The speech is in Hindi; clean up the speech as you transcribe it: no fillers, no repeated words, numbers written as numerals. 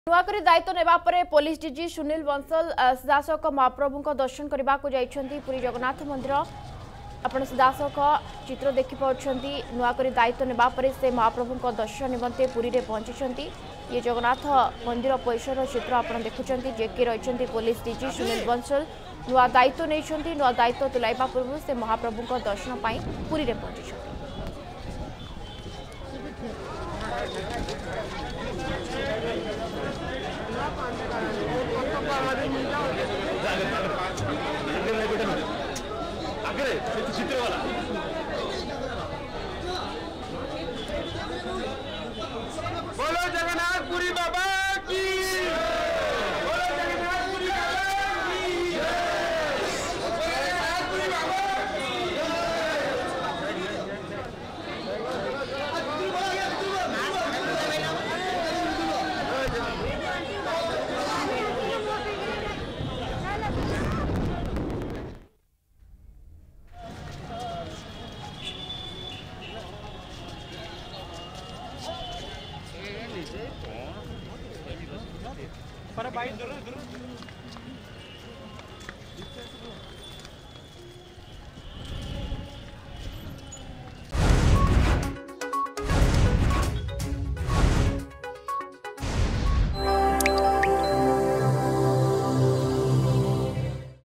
नुआकरी दायित्व नेबा परे पुलिस डीजी सुनील बंसल सीधासख महाप्रभु दर्शन करने को जाइछन्ती पुरी जगन्नाथ मंदिर। आपण सीधासख चित्र देखिपार्छन्ती नुआकरी दायित्व नेबा परे से महाप्रभु दर्शन निमंते पुरी रे पहुंची। ये जगन्नाथ मंदिर परिसर चित्र आपण देखुछन्ती जेके रहिछन्ती पुलिस डीजी सुनील बंसल नुआ दायित्व नैछन्ती। नुआ दायित्व तुलाइबा पूर्व से महाप्रभु दर्शन पाई पुरी रे पहुंची। बोलो जगन्नाथपुरी बाबा की, बोलो जगन्नाथपुरी बाबा की, जगन्नाथपुरी बाबा पर बाइक जरूर